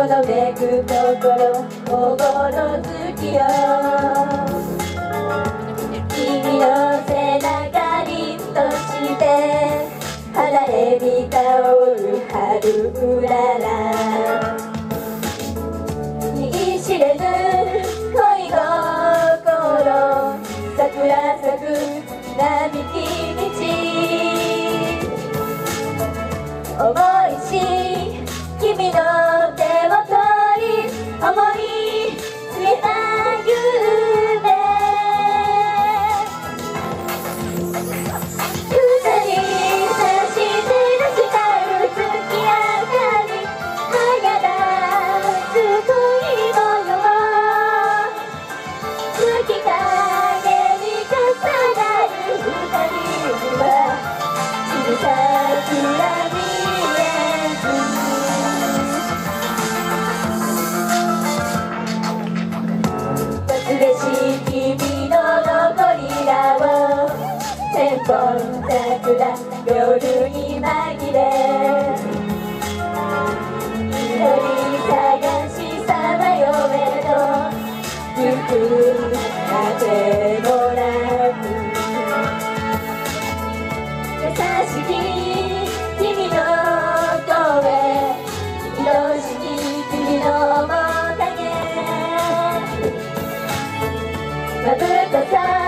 のめく心おぼろ月よ、君の背中にとして花へに香る春うらら、言い知れぬ恋心桜咲く並木道、思いし君の手元に思いついた夢、空に差し照らした月明かり輝く恋模様、月影に重なる二人は小さく嬉しい君の残りらを千本桜夜に紛れ、一人探しさまよえと行く風もなく、優しき君の声愛しき君の面影、まぶたさ